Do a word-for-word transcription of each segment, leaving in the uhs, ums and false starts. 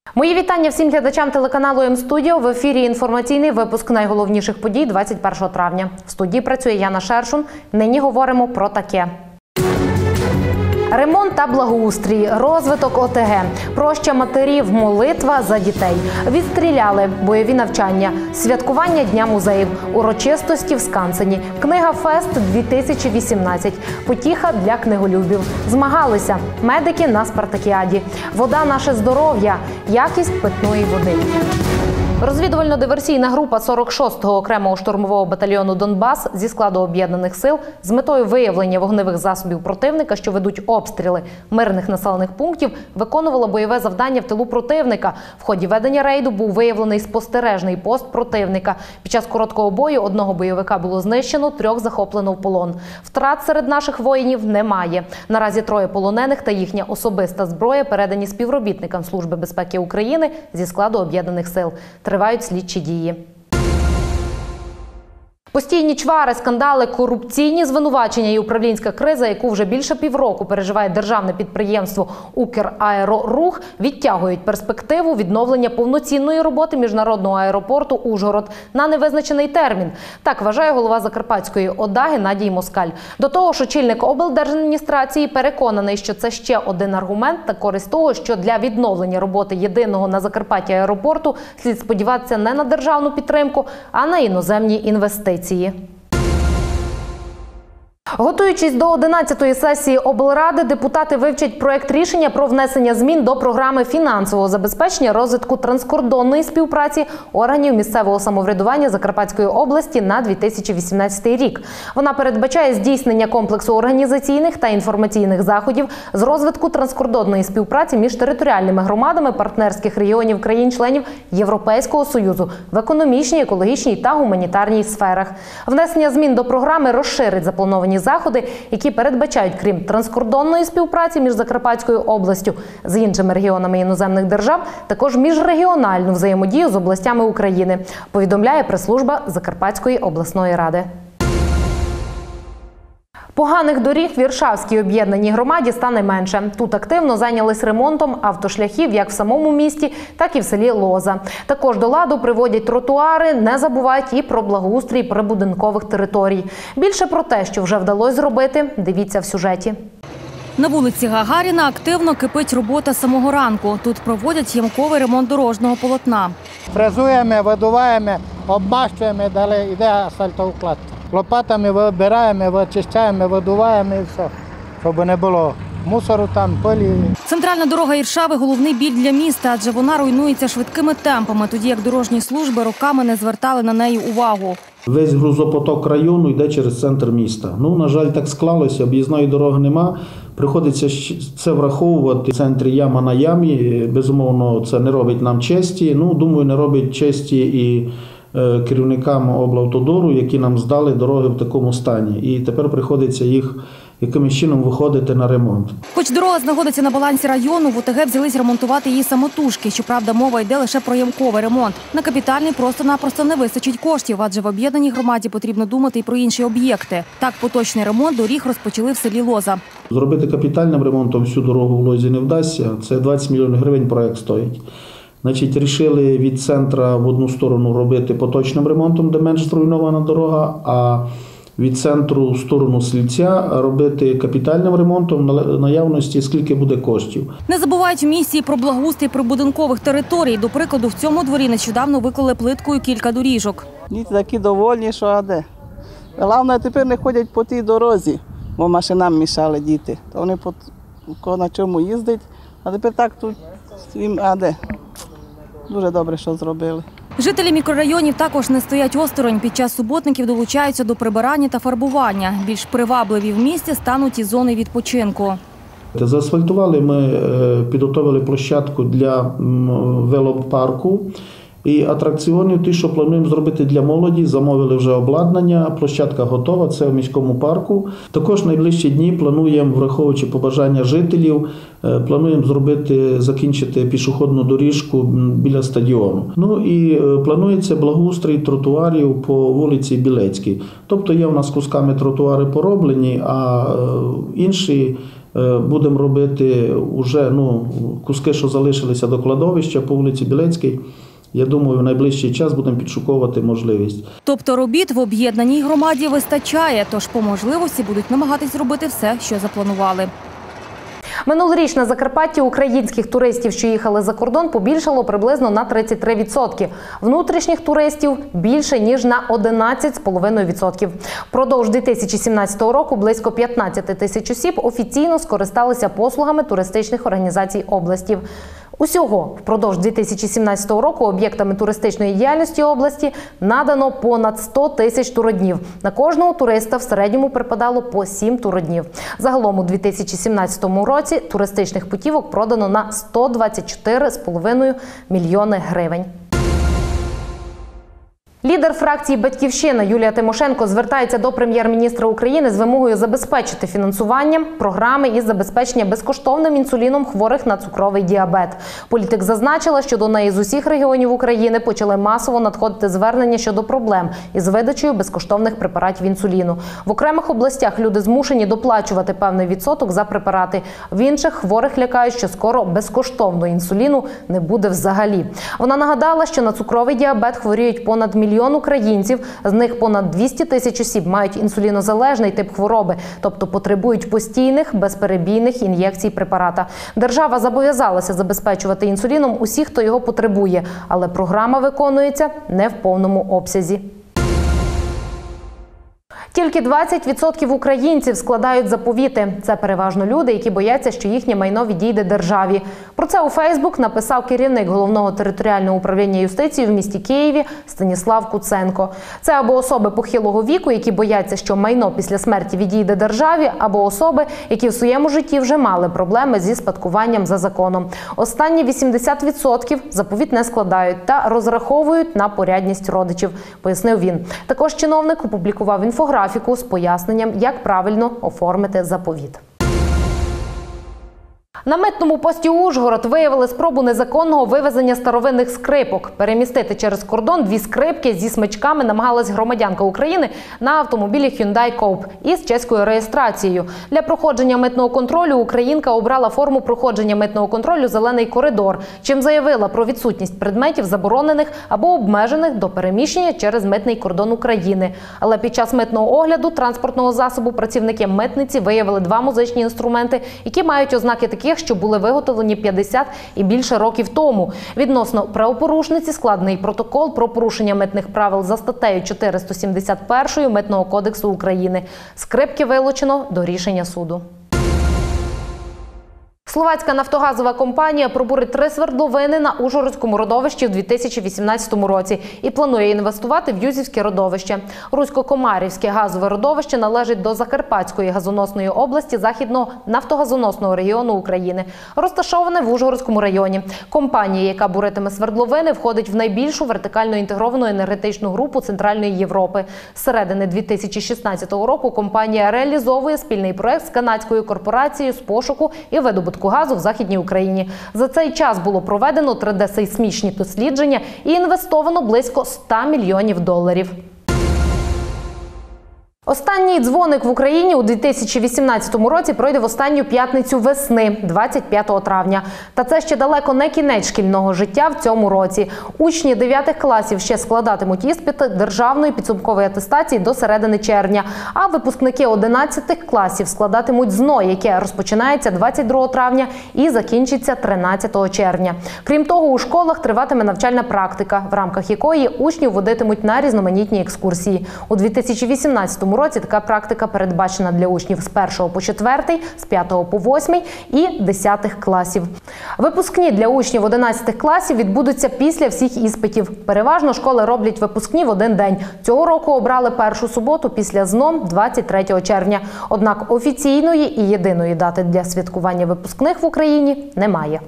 Мої вітання всім глядачам телеканалу М-Студіо. В ефірі інформаційний випуск найголовніших подій двадцять першого травня. В студії працює Яна Шершун. Нині говоримо про таке. Ремонт та благоустрій, розвиток О Те Ге, проща матерів, молитва за дітей. Відстріляли, бойові навчання, святкування Дня музеїв, урочистості в Скансені, книга Фест дві тисячі вісімнадцять, потіха для книголюбів. Змагалися медики на спартакіаді. Вода – наше здоров'я, якість питної води. Розвідувально-диверсійна група сорок шостого окремого штурмового батальйону «Донбас» зі складу Об'єднаних сил з метою виявлення вогневих засобів противника, що ведуть обстріли мирних населених пунктів, виконувала бойове завдання в тилу противника. В ході ведення рейду був виявлений спостережний пост противника. Під час короткого бою одного бойовика було знищено, трьох захоплено в полон. Втрат серед наших воїнів немає. Наразі троє полонених та їхня особиста зброя передані співробітникам Служби безпеки України зі складу Об'єднаних сил. Тривають слідчі дії. Постійні чвари, скандали, корупційні звинувачення і управлінська криза, яку вже більше півроку переживає державне підприємство «Украерорух», відтягують перспективу відновлення повноцінної роботи міжнародного аеропорту «Ужгород» на невизначений термін. Так вважає голова Закарпатської ОДА Геннадій Москаль. До того ж, очільник облдержадміністрації переконаний, що це ще один аргумент на користь того, що для відновлення роботи єдиного на Закарпатті аеропорту слід сподіватися не на державну підтримку, а на іноземні інвестиції. Готуючись до одинадцятої сесії облради, депутати вивчать проект рішення про внесення змін до програми фінансового забезпечення розвитку транскордонної співпраці органів місцевого самоврядування Закарпатської області на дві тисячі вісімнадцятий рік. Вона передбачає здійснення комплексу організаційних та інформаційних заходів з розвитку транскордонної співпраці між територіальними громадами партнерських регіонів країн-членів Європейського Союзу в економічній, екологічній та гуманітарній сферах. Внесення змін до програми розширить заплановані заходи, які передбачають, крім транскордонної співпраці між Закарпатською областю з іншими регіонами іноземних держав, також міжрегіональну взаємодію з областями України, повідомляє прес-служба Закарпатської обласної ради. Поганих доріг в Іршавській об'єднаній громаді стане менше. Тут активно зайнялись ремонтом автошляхів як в самому місті, так і в селі Лоза. Також до ладу приводять тротуари, не забувають і про благоустрій прибудинкових територій. Більше про те, що вже вдалося зробити, дивіться в сюжеті. На вулиці Гагаріна активно кипить робота з самого ранку. Тут проводять ямковий ремонт дорожнього полотна. Фрезуємо, видуваємо, обмащуємо, далі йде асфальтоукладка. Лопатами вибираємо, вичищаємо, видуваємо і все, щоб не було мусору там, пилі. Центральна дорога Іршави – головний біль для міста, адже вона руйнується швидкими темпами, тоді як дорожні служби роками не звертали на неї увагу. Весь грузопоток району йде через центр міста. Ну, на жаль, так склалося, об'їзної дороги нема. Приходиться це враховувати. В центрі яма на ямі, безумовно, це не робить нам честі. Ну, думаю, не робить честі і керівникам облавтодору, які нам здали дороги в такому стані. І тепер приходиться їх якимось чином виходити на ремонт. Хоч дорога знаходиться на балансі району, в О Те Ге взялись ремонтувати її самотужки. Щоправда, мова йде лише про ямковий ремонт. На капітальний просто-напросто не вистачить коштів, адже в об'єднаній громаді потрібно думати і про інші об'єкти. Так, поточний ремонт доріг розпочали в селі Лоза. Зробити капітальним ремонтом всю дорогу в Лозі не вдасться. Це двадцять мільйонів гривень проєкт стоїть. Значить, рішили від центра в одну сторону робити поточним ремонтом, де менш зруйнована дорога, а від центру в сторону Сільця робити капітальним ремонтом на наявності, скільки буде коштів. Не забувають в місті і про благоустрій прибудинкових територій. До прикладу, в цьому дворі нещодавно виклали плиткою кілька доріжок. Діти такі довольні, що а де. Головне, тепер не ходять по тій дорозі, бо машинам мішали діти. То вони по на чому їздять, а тепер так тут їм а де. Дуже добре, що зробили. Жителі мікрорайонів також не стоять осторонь. Під час суботників долучаються до прибирання та фарбування. Більш привабливі в місті стануть і зони відпочинку. Заасфальтували ми, підготовили площадку для велопарку. І атракціонів, ті, що плануємо зробити для молоді, замовили вже обладнання, площадка готова, це в міському парку. Також в найближчі дні плануємо, враховуючи побажання жителів, плануємо зробити, закінчити пішохідну доріжку біля стадіону. Ну і планується благоустрій тротуарів по вулиці Білецькій. Тобто є в нас кусками тротуари пороблені, а інші Будемо робити вже ну, куски, що залишилися до кладовища по вулиці Білецькій. Я думаю, в найближчий час будемо підшуковувати можливість. Тобто робіт в об'єднаній громаді вистачає, тож по можливості будуть намагатись зробити все, що запланували. Минулоріч на Закарпатті українських туристів, що їхали за кордон, побільшало приблизно на тридцять три відсотки. Внутрішніх туристів – більше, ніж на одинадцять цілих п'ять десятих відсотка. Впродовж дві тисячі сімнадцятого року близько п'ятнадцять тисяч осіб офіційно скористалися послугами туристичних організацій області. Усього впродовж дві тисячі сімнадцятого року об'єктами туристичної діяльності області надано понад сто тисяч туроднів. На кожного туриста в середньому припадало по сім туроднів. Загалом у дві тисячі сімнадцятому році туристичних путівок продано на сто двадцять чотири цілих п'ять десятих мільйони гривень. Лідер фракції «Батьківщина» Юлія Тимошенко звертається до прем'єр-міністра України з вимогою забезпечити фінансуванням програми із забезпечення безкоштовним інсуліном хворих на цукровий діабет. Політик зазначила, що до неї з усіх регіонів України почали масово надходити звернення щодо проблем із видачею безкоштовних препаратів інсуліну. В окремих областях люди змушені доплачувати певний відсоток за препарати. В інших хворих лякають, що скоро безкоштовного інсуліну не буде взагалі. Вона нагадала, що на цукровий діабет хворіють понад мільйон Мільйон українців, з них понад двісті тисяч осіб мають інсулінозалежний тип хвороби, тобто потребують постійних, безперебійних ін'єкцій препарата. Держава зобов'язалася забезпечувати інсуліном усіх, хто його потребує, але програма виконується не в повному обсязі. Тільки двадцять відсотків українців складають заповіти. Це переважно люди, які бояться, що їхнє майно відійде державі. Про це у Фейсбук написав керівник Головного територіального управління юстиції в місті Києві Станіслав Куценко. Це або особи похилого віку, які бояться, що майно після смерті відійде державі, або особи, які в своєму житті вже мали проблеми зі спадкуванням за законом. Останні вісімдесят відсотків заповіт не складають та розраховують на порядність родичів, пояснив він. Також чиновник опублікував інфографіку з поясненням, як правильно оформити заповіт. На митному пості Ужгород виявили спробу незаконного вивезення старовинних скрипок. Перемістити через кордон дві скрипки зі смичками намагалась громадянка України на автомобілі Hyundai Cope із чеською реєстрацією. Для проходження митного контролю українка обрала форму проходження митного контролю «Зелений коридор», чим заявила про відсутність предметів, заборонених або обмежених до переміщення через митний кордон України. Але під час митного огляду транспортного засобу працівники митниці виявили два музичні інструменти, які мають ознаки таких, що були виготовлені п'ятдесят і більше років тому. Відносно правопорушниці складений протокол про порушення митних правил за статтею чотириста сімдесят один Митного кодексу України. Скрипки вилучено до рішення суду. Словацька нафтогазова компанія пробурить три свердловини на Ужгородському родовищі в дві тисячі вісімнадцятому році і планує інвестувати в Юзівське родовище. Русько-Комарівське газове родовище належить до Закарпатської газоносної області Західного нафтогазоносного регіону України. Розташоване в Ужгородському районі. Компанія, яка буритиме свердловини, входить в найбільшу вертикально інтегровану енергетичну групу Центральної Європи. З середини дві тисячі шістнадцятого року компанія реалізовує спільний проект з канадською корпорацією з пошуку і видобутку газу в Західній Україні. За цей час було проведено три де-сейсмічні дослідження і інвестовано близько ста мільйонів доларів. Останній дзвоник в Україні у дві тисячі вісімнадцятому році пройде в останню п'ятницю весни, двадцять п'ятого травня. Та це ще далеко не кінець шкільного життя в цьому році. Учні дев'ятих класів ще складатимуть іспити державної підсумкової атестації до середини червня, а випускники одинадцятих класів складатимуть ЗНО, яке розпочинається двадцять другого травня і закінчиться тринадцятого червня. Крім того, у школах триватиме навчальна практика, в рамках якої учнів водитимуть на різноманітні екскурсії. У дві тисячі вісімнадцятому році така практика передбачена для учнів з першого по четвертий, з п'ятого по восьмий і десятих класів. Випускні для учнів одинадцятих класів відбудуться після всіх іспитів. Переважно школи роблять випускні в один день. Цього року обрали першу суботу після ЗНО двадцять третього червня. Однак офіційної і єдиної дати для святкування випускних в Україні немає.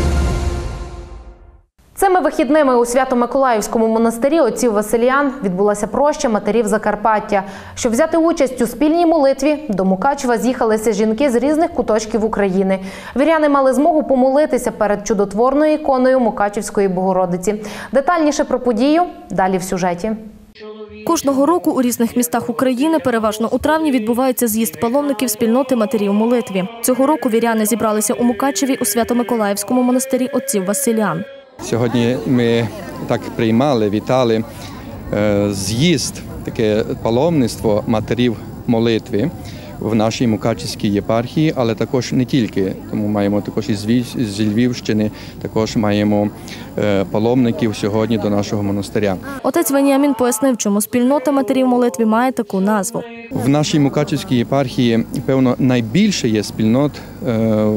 Цими вихідними у Свято-Миколаївському монастирі отців Василіян відбулася проща матерів Закарпаття. Щоб взяти участь у спільній молитві, до Мукачева з'їхалися жінки з різних куточків України. Віряни мали змогу помолитися перед чудотворною іконою Мукачівської Богородиці. Детальніше про подію далі в сюжеті. Кожного року у різних містах України, переважно у травні, відбувається з'їзд паломників спільноти матерів молитві. Цього року віряни зібралися у Мукачеві у Свято-Миколаївському монастирі отців Василян. Сьогодні ми так приймали, вітали е, з'їзд, таке паломництво матерів молитви в нашій Мукачівській єпархії, але також не тільки, тому маємо також із з Львівщини, також маємо е, паломників сьогодні до нашого монастиря. Отець Веніамін пояснив, чому спільнота матерів молитві має таку назву. В нашій Мукачівській єпархії, певно, найбільше є спільнот е,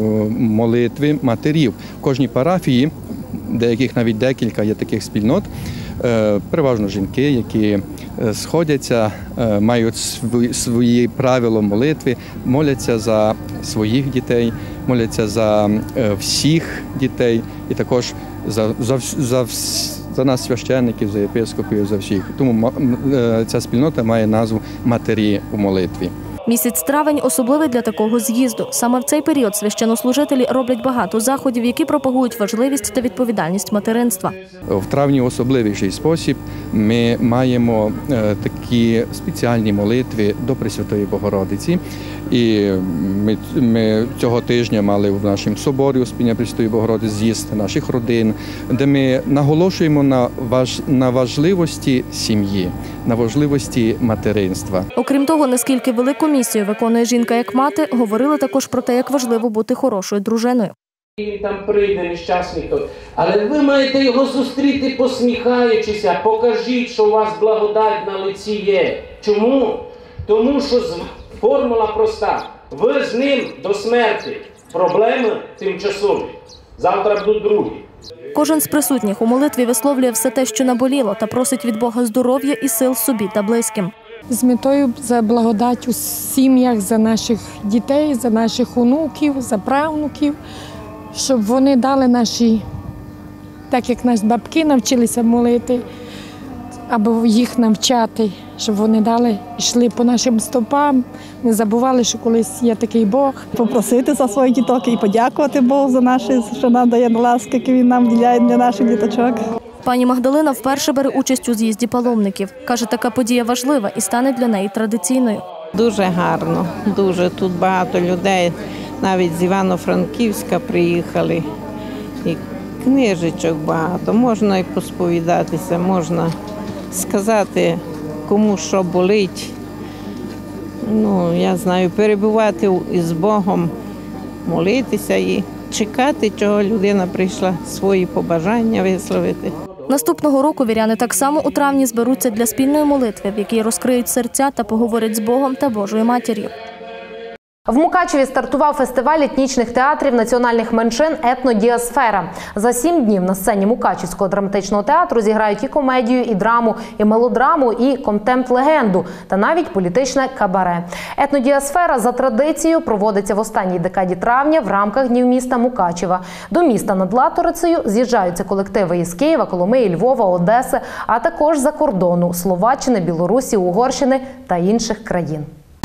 молитви матерів. В кожній парафії, деяких навіть декілька є таких спільнот, е, переважно жінки, які сходяться, мають свої, свої правила молитви, моляться за своїх дітей, моляться за всіх дітей і також за, за, за, за нас, священників, за єпископів, за всіх. Тому ця спільнота має назву «Матері у молитві». Місяць травень особливий для такого з'їзду. Саме в цей період священнослужителі роблять багато заходів, які пропагують важливість та відповідальність материнства. В травні особливіший спосіб ми маємо такі спеціальні молитви до Пресвятої Богородиці. І ми, ми цього тижня мали в нашому соборі Успіння Пресвятої Богородиці з'їзд наших родин, де ми наголошуємо на, важ, на важливості сім'ї, на важливості материнства. Окрім того, наскільки велику місію виконує жінка як мати, говорили також про те, як важливо бути хорошою дружиною. Він там прийде нещасний, але ви маєте його зустріти посміхаючися, покажіть, що у вас благодать на лиці є. Чому? Тому що формула проста. Ви з ним до смерті. Проблеми тимчасові. Завтра будуть другі. Кожен з присутніх у молитві висловлює все те, що наболіло, та просить від Бога здоров'я і сил собі та близьким. З метою за благодать у сім'ях, за наших дітей, за наших онуків, за правнуків, щоб вони дали наші, так як наші бабки навчилися молити, або їх навчати, щоб вони дали, йшли по нашим стопам, не забували, що колись є такий Бог. Попросити за свої діток і подякувати Богу за наші, що нам дає ласки, які Він нам вділяє для наших діточок. Пані Магдалина вперше бере участь у з'їзді паломників. Каже, така подія важлива і стане для неї традиційною. Дуже гарно, дуже. Тут багато людей, навіть з Івано-Франківська приїхали. І книжечок багато, можна і посповідатися, можна сказати, кому що болить. Ну, я знаю, перебувати із Богом, молитися і чекати, чого людина прийшла, свої побажання висловити. Наступного року віряни так само у травні зберуться для спільної молитви, в якій розкриють серця та поговорять з Богом та Божою Матір'ю. В Мукачеві стартував фестиваль етнічних театрів національних меншин «Етнодіасфера». За сім днів на сцені Мукачівського драматичного театру зіграють і комедію, і драму, і мелодраму, і контемп-легенду, та навіть політичне кабаре. «Етнодіасфера» за традицією проводиться в останній декаді травня в рамках Днів міста Мукачева. До міста над Латорицею з'їжджаються колективи із Києва, Коломиї, Львова, Одеси, а також за кордону – Словаччини, Білорусі, Угорщини та інших країн.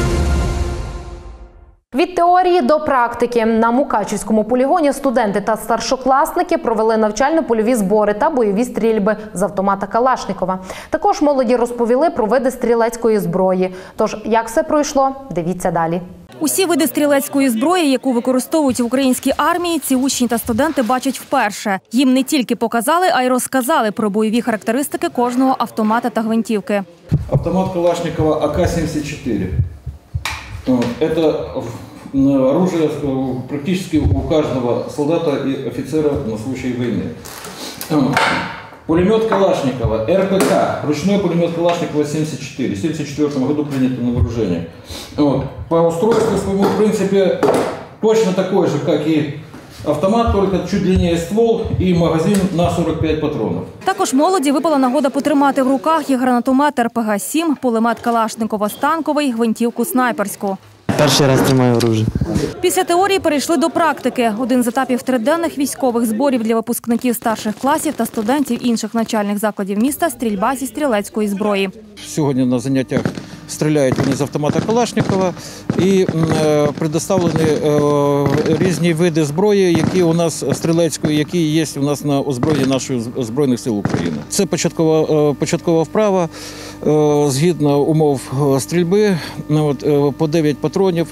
Від теорії до практики. На Мукачівському полігоні студенти та старшокласники провели навчально-польові збори та бойові стрільби з автомата Калашникова. Також молоді розповіли про види стрілецької зброї. Тож, як все пройшло, дивіться далі. Усі види стрілецької зброї, яку використовують в українській армії, ці учні та студенти бачать вперше. Їм не тільки показали, а й розказали про бойові характеристики кожного автомата та гвинтівки. Автомат Калашникова А К сімдесят чотири. Это оружие практически у каждого солдата и офицера на случай войны. Пулемет Калашникова Р П К, ручной пулемет Калашникова семьдесят четыре, в семьдесят четвёртом году принято на вооружение. Вот. По устройству своему, в принципе, точно такой же, как и автомат, только чуть длиннее ствол і магазин на сорок п'ять патронів. Також молоді випала нагода потримати в руках і гранатомет Р П Г сім, пулемет Калашникова станковий, гвинтівку снайперську. Перший раз тримаю оружие. Після теорії перейшли до практики. Один з етапів триденних військових зборів для випускників старших класів та студентів інших навчальних закладів міста – стрільба зі стрілецької зброї. Сьогодні на заняттях стріляють вони з автомата Калашникова і предоставлені різні види зброї, які у нас стрілецької, які є у нас на озброєнні наших Збройних сил України. Це початкова, початкова вправа, згідно умов стрільби, по дев'ять патронів,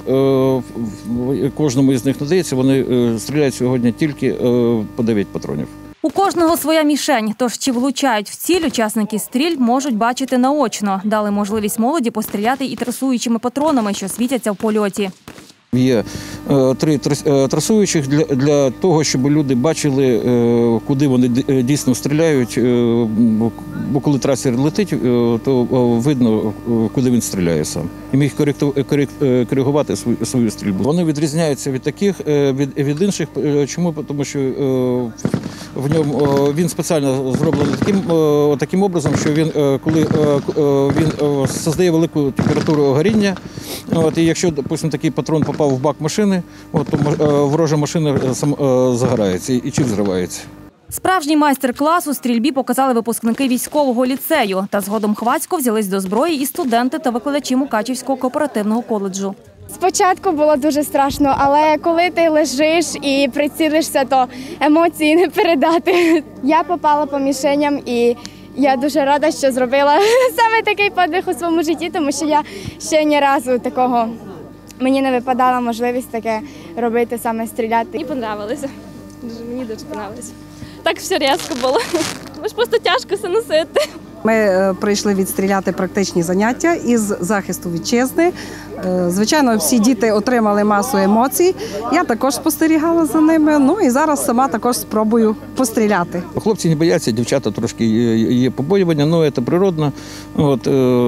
кожному із них надається, вони стріляють сьогодні тільки по дев'ять патронів. У кожного своя мішень, тож чи влучають в ціль, учасники стрільб можуть бачити наочно. Дали можливість молоді постріляти і трасуючими патронами, що світяться в польоті. Є е, три е, трасуючих для, для того, щоб люди бачили, е, куди вони дійсно стріляють. Е, бо коли трасер летить, е, то е, видно, куди він стріляє сам. І міг коректу, е, коригувати свою, свою стрільбу. Вони відрізняються від таких, е, від, від інших. Чому? Тому що е, в ньому е, він спеціально зроблений таким, е, таким образом, що він, е, коли е, він е, создає велику температуру горіння, от, і якщо, допустим, такий патрон попав в бак машини, от, то ворожа машина загорається і чи взривається. Справжній майстер-клас у стрільбі показали випускники військового ліцею. Та згодом хвацько взялись до зброї і студенти та викладачі Мукачівського кооперативного коледжу. Спочатку було дуже страшно, але коли ти лежиш і прицілишся, то емоції не передати. Я попала по мішеням і я дуже рада, що зробила саме такий подвиг у своєму житті, тому що я ще ні разу такого, мені не випадала можливість таке робити, саме стріляти. Мені подобалося, мені дуже подобалося. Так все різко було, тому що просто тяжко все носити. Ми прийшли відстріляти практичні заняття із захисту вітчизни. Звичайно, всі діти отримали масу емоцій. Я також спостерігала за ними, ну і зараз сама також спробую постріляти. Хлопці не бояться, дівчата трошки є побоювання, але це природно. От,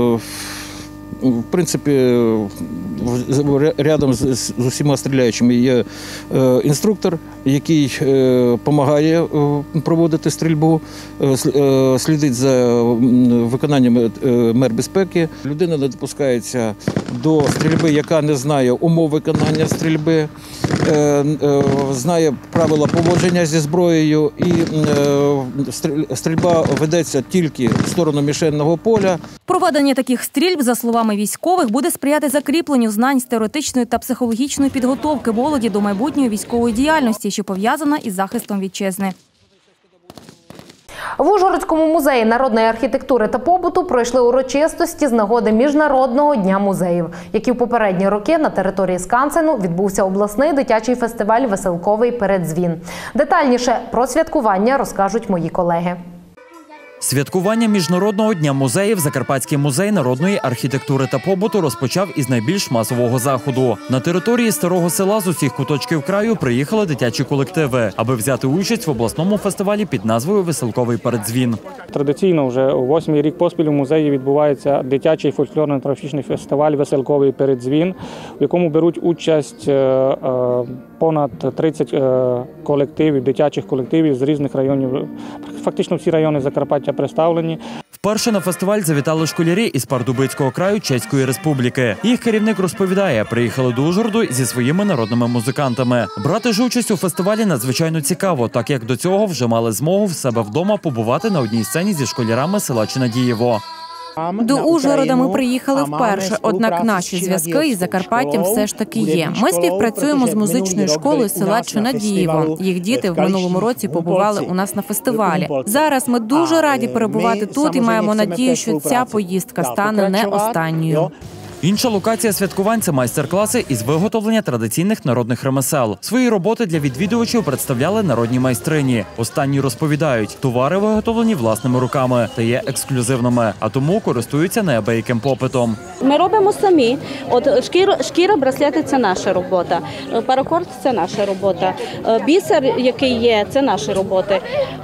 в принципі, рядом з усіма стріляючими є інструктор, який допомагає проводити стрільбу, слідить за виконанням мер безпеки. Людина не допускається до стрільби, яка не знає умов виконання стрільби, знає правила поводження зі зброєю, і стрільба ведеться тільки в сторону мішенного поля. Проведення таких стрільб, за словами військових, буде сприяти закріпленню знань з теоретичної та психологічної підготовки молоді до майбутньої військової діяльності, що пов'язана із захистом вітчизни. В Ужгородському музеї народної архітектури та побуту пройшли урочистості з нагоди Міжнародного дня музеїв, які в попередні роки на території Скансену відбувся обласний дитячий фестиваль «Веселковий передзвін». Детальніше про святкування розкажуть мої колеги. Святкування Міжнародного дня музеїв Закарпатський музей народної архітектури та побуту розпочав із найбільш масового заходу. На території Старого Села з усіх куточків краю приїхали дитячі колективи, аби взяти участь в обласному фестивалі під назвою «Веселковий передзвін». Традиційно вже у восьмий рік поспіль у музеї відбувається дитячий фольклорно-етнографічний фестиваль «Веселковий передзвін», в якому беруть участь понад тридцять колективів, дитячих колективів з різних районів. Фактично всі райони Закарпаття представлені. Вперше на фестиваль завітали школярі із Пардубицького краю Чеської Республіки. Їх керівник розповідає, приїхали до Ужгороду зі своїми народними музикантами. Брати ж участь у фестивалі надзвичайно цікаво, так як до цього вже мали змогу в себе вдома побувати на одній сцені зі школярами села Чинадієво. До Ужгорода ми приїхали вперше, однак наші зв'язки із Закарпаттям все ж таки є. Ми співпрацюємо з музичною школою села Чинадієво. Їх діти в минулому році побували у нас на фестивалі. Зараз ми дуже раді перебувати тут і маємо надію, що ця поїздка стане не останньою. Інша локація святкувань – це майстер-класи із виготовлення традиційних народних ремесел. Свої роботи для відвідувачів представляли народні майстрині. Останні розповідають, товари виготовлені власними руками та є ексклюзивними, а тому користуються неабияким попитом. Ми робимо самі. От шкіра, шкіра браслети – це наша робота. Паракорд – це наша робота. Бісер, який є – це наші роботи.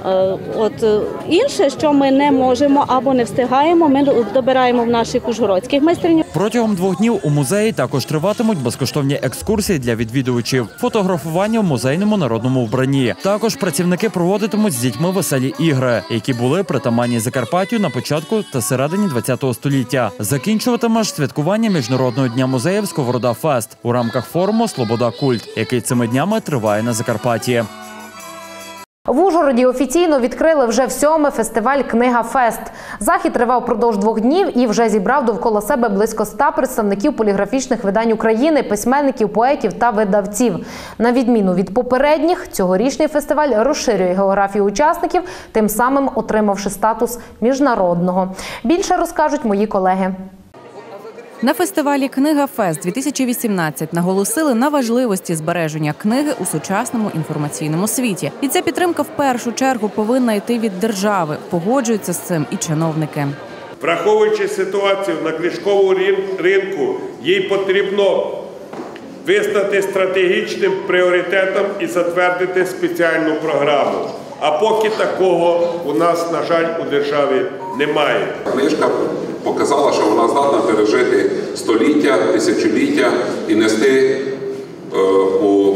От інше, що ми не можемо або не встигаємо, ми добираємо в наших ужгородських майстринях. Протягом двох днів у музеї також триватимуть безкоштовні екскурсії для відвідувачів, фотографування в музейному народному вбранні. Також працівники проводитимуть з дітьми веселі ігри, які були притаманні Закарпаттю на початку та середині ХХ століття. Закінчуватиме ж святкування Міжнародного дня музеїв Сковорода Фест у рамках форуму «Слобода Культ», який цими днями триває на Закарпатті. В Ужгороді офіційно відкрили вже сьомий фестиваль «Книга Фест». Захід тривав впродовж двох днів і вже зібрав довкола себе близько ста представників поліграфічних видань України, письменників, поетів та видавців. На відміну від попередніх, цьогорічний фестиваль розширює географію учасників, тим самим отримавши статус міжнародного. Більше розкажуть мої колеги. На фестивалі «Книга Фест-дві тисячі вісімнадцять» наголосили на важливості збереження книги у сучасному інформаційному світі. І ця підтримка в першу чергу повинна йти від держави. Погоджуються з цим і чиновники. Враховуючи ситуацію на книжковому ринку, їй потрібно визнати стратегічним пріоритетом і затвердити спеціальну програму. А поки такого у нас, на жаль, у державі немає. Книжка показала, що вона здатна пережити століття, тисячоліття і нести е, у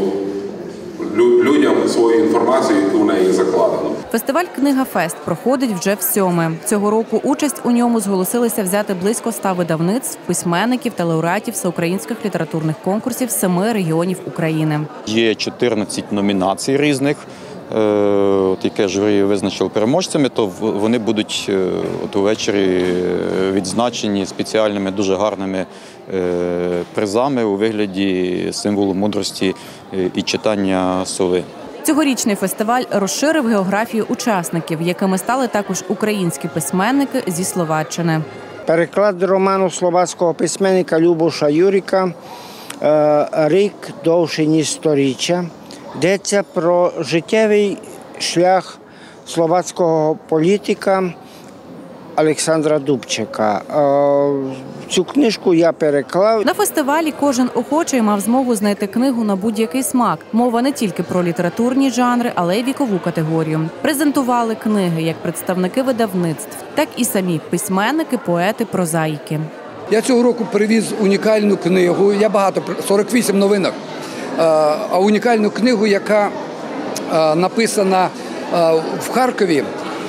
людям свою інформацію, яку в неї закладено. Фестиваль «Книга Фест» проходить вже всьоме. Цього року участь у ньому зголосилися взяти близько ста видавництв, письменників та лауреатів всеукраїнських літературних конкурсів семи регіонів України. Є чотирнадцять номінацій різних, от яке журі визначило переможцями, то вони будуть от увечері відзначені спеціальними дуже гарними призами у вигляді символу мудрості і читання сови. Цьогорічний фестиваль розширив географію учасників, якими стали також українські письменники зі Словаччини. Переклад роману словацького письменника Любоша Юрика «Рік довший, ніж сторіччя». Йдеться про життєвий шлях словацького політика Олександра Дубчика. Цю книжку я переклав. На фестивалі кожен охочий мав змогу знайти книгу на будь-який смак. Мова не тільки про літературні жанри, але й вікову категорію. Презентували книги як представники видавництв, так і самі письменники, поети, прозаїки. Я цього року привіз унікальну книгу, я багато, сорок вісім новинок, а унікальну книгу, яка написана в Харкові,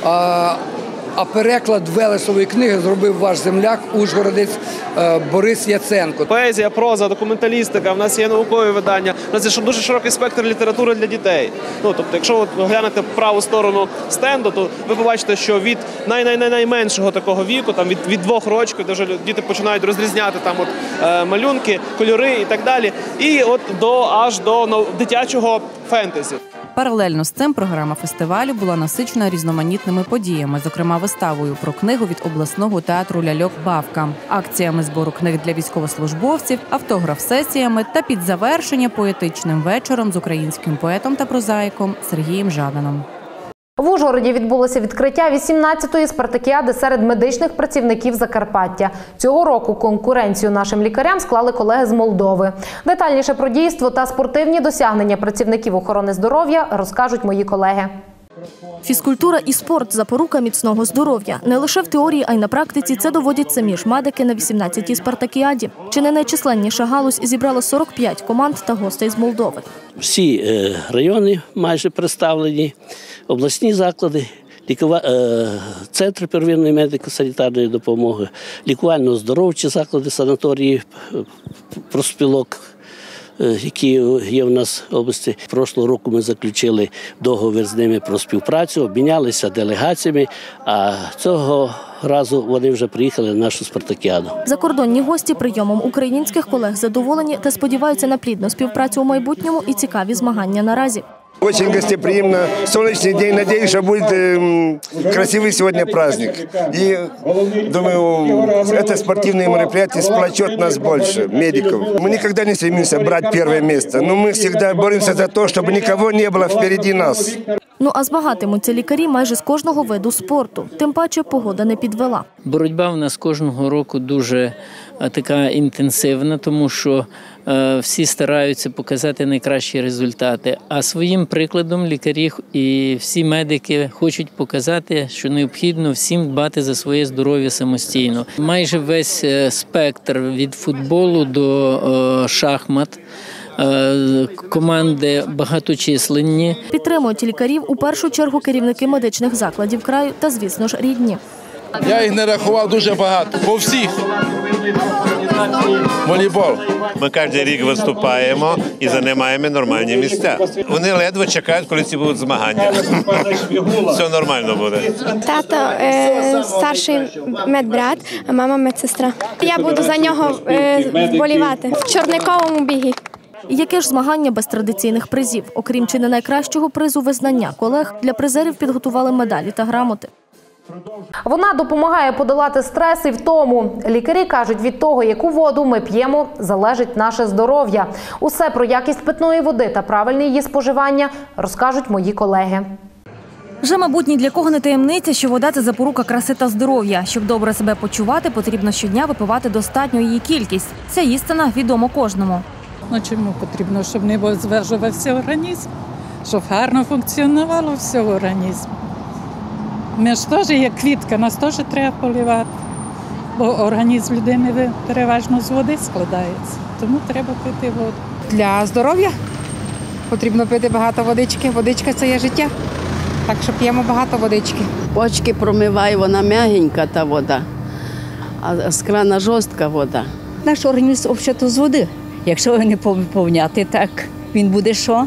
а переклад Велесової книги зробив ваш земляк, ужгородець Борис Яценко. Поезія, проза, документалістика, в нас є наукові видання, в нас є дуже широкий спектр літератури для дітей. Ну, тобто, якщо ви глянете в праву сторону стенду, то ви побачите, що від най-най-найменшого такого віку, там від, від двох років, де вже діти починають розрізняти там от, е, малюнки, кольори і так далі, і от до, аж до дитячого фентезі. Паралельно з цим програма фестивалю була насичена різноманітними подіями, зокрема виставою про книгу від обласного театру ляльок «Бавка», акціями збору книг для військовослужбовців, автограф-сесіями та під завершення поетичним вечором з українським поетом та прозаїком Сергієм Жаданом. В Ужгороді відбулося відкриття вісімнадцятої спартакіади серед медичних працівників Закарпаття. Цього року конкуренцію нашим лікарям склали колеги з Молдови. Детальніше про дійство та спортивні досягнення працівників охорони здоров'я розкажуть мої колеги. Фізкультура і спорт – запорука міцного здоров'я. Не лише в теорії, а й на практиці це доводять самі ж медики на вісімнадцятій спартакіаді. Чи не найчисленніша галузь зібрала сорок п'ять команд та гостей з Молдови. Всі райони майже представлені, обласні заклади, центри первинної медико-санітарної допомоги, лікувально-здоровчі заклади, санаторії, профспілок, які є в нас в області. Прошлого року ми заключили договір з ними про співпрацю, обмінялися делегаціями, а цього разу вони вже приїхали на нашу спартакіаду. Закордонні гості прийомом українських колег задоволені та сподіваються на плідну співпрацю у майбутньому і цікаві змагання наразі. Очень гостеприимно. Солнечный день. Надеюсь, что будет э, красивый сегодня праздник. И думаю, это спортивное мероприятие сплочет нас больше, медиков. Мы никогда не стремимся брать первое место, но мы всегда боремся за то, чтобы никого не было впереди нас. Ну а змагатимуться лікарі майже з кожного виду спорту. Тим паче погода не підвела. Боротьба в нас кожного року дуже така інтенсивна, тому що е, всі стараються показати найкращі результати. А своїм прикладом лікарі і всі медики хочуть показати, що необхідно всім дбати за своє здоров'я самостійно. Майже весь спектр від футболу до е, шахмат. Команди багаточисленні. Підтримують лікарів у першу чергу керівники медичних закладів краю та, звісно ж, рідні. Я їх не рахував дуже багато. По всіх. Волейбол. Ми кожен рік виступаємо і займаємо нормальні місця. Вони ледве чекають, коли ці будуть змагання. Все нормально буде. Тато е, старший медбрат, а мама медсестра. Я буду за нього е, вболівати в чорниковому бігі. Яке ж змагання без традиційних призів? Окрім чи не найкращого призу визнання колег, для призерів підготували медалі та грамоти. Вона допомагає подолати стрес і втому. Лікарі кажуть, від того, яку воду ми п'ємо, залежить наше здоров'я. Усе про якість питної води та правильне її споживання розкажуть мої колеги. Вже, мабуть, ні для кого не таємниця, що вода – це запорука краси та здоров'я. Щоб добре себе почувати, потрібно щодня випивати достатню її кількість. Ця істина відома кожному. Ну, чому потрібно? Щоб не зважувався організм, щоб гарно функціонувало все в організмі. Ми ж теж є квітка, нас теж треба полівати, бо організм людини переважно з води складається, тому треба пити воду. Для здоров'я потрібно пити багато водички, водичка – це є життя, так що п'ємо багато водички. Почки промиває, вона м'ягенька та вода, а з крана жорстка вода. Наш організм взагалі з води. Якщо його не поповняти, так він буде що?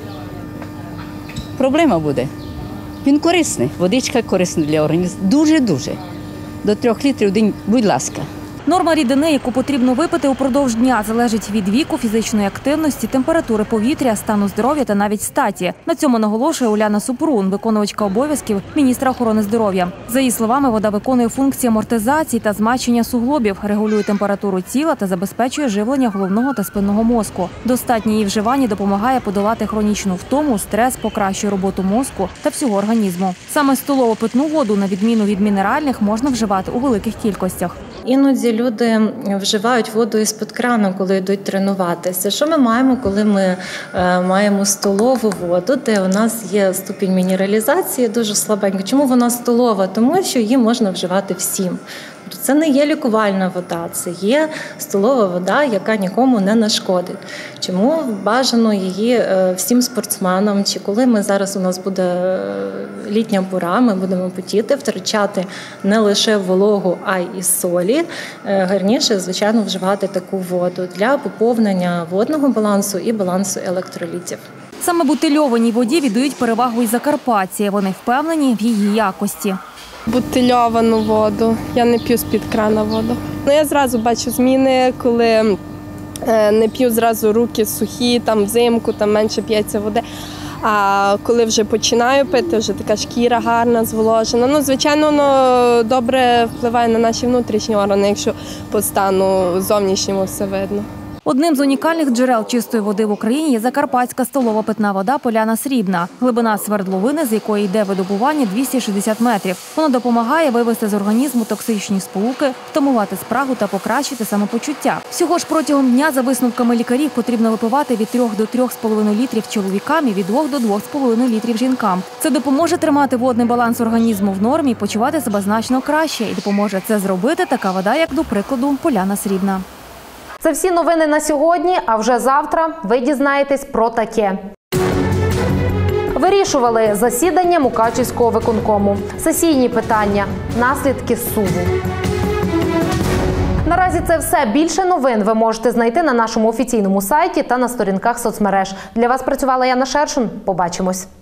Проблема буде. Він корисний, водичка корисна для організму. Дуже-дуже. До трьох літрів в день, будь ласка. Норма рідини, яку потрібно випити упродовж дня, залежить від віку, фізичної активності, температури повітря, стану здоров'я та навіть статі. На цьому наголошує Уляна Супрун, виконувачка обов'язків міністра охорони здоров'я. За її словами, вода виконує функції амортизації та змащення суглобів, регулює температуру тіла та забезпечує живлення головного та спинного мозку. Достатнє її вживання допомагає подолати хронічну втому, стрес, покращує роботу мозку та всього організму. Саме столову питну воду, на відміну від мінеральних, можна вживати у великих кількостях. Іноді люди вживають воду із-під крану, коли йдуть тренуватися. Що ми маємо, коли ми е, маємо столову воду, де у нас є ступінь мінералізації дуже слабенька. Чому вона столова? Тому що її можна вживати всім. Це не є лікувальна вода, це є столова вода, яка нікому не нашкодить. Чому бажано її всім спортсменам, чи коли ми зараз у нас буде літня пора, ми будемо потіти, втрачати не лише вологу, а й солі, гарніше, звичайно, вживати таку воду для поповнення водного балансу і балансу електролітів. Саме бутильованій воді віддають перевагу і закарпатці. Вони впевнені в її якості. Бутильовану воду. Я не п'ю з-під крана воду. Ну, я зразу бачу зміни, коли не п'ю зразу руки сухі, там взимку, там менше п'ється води. А коли вже починаю пити, вже така шкіра гарна, зволожена. Ну, звичайно, воно добре впливає на наші внутрішні органи, якщо по стану зовнішньому все видно. Одним з унікальних джерел чистої води в Україні є закарпатська столова питна вода «Поляна Срібна». Глибина свердловини, з якої йде видобування, двісті шістдесят метрів. Вона допомагає вивести з організму токсичні сполуки, втамувати спрагу та покращити самопочуття. Всього ж протягом дня, за висновками лікарів, потрібно випивати від трьох до трьох з половиною літрів чоловікам і від двох до двох з половиною літрів жінкам. Це допоможе тримати водний баланс організму в нормі і почувати себе значно краще. І допоможе це зробити така вода, як, до прикладу, «Поляна Срібна». Це всі новини на сьогодні, а вже завтра ви дізнаєтесь про таке. Вирішували засідання Мукачівського виконкому. Сесійні питання, наслідки суву. Наразі це все. Більше новин ви можете знайти на нашому офіційному сайті та на сторінках соцмереж. Для вас працювала Яна Шершун. Побачимось.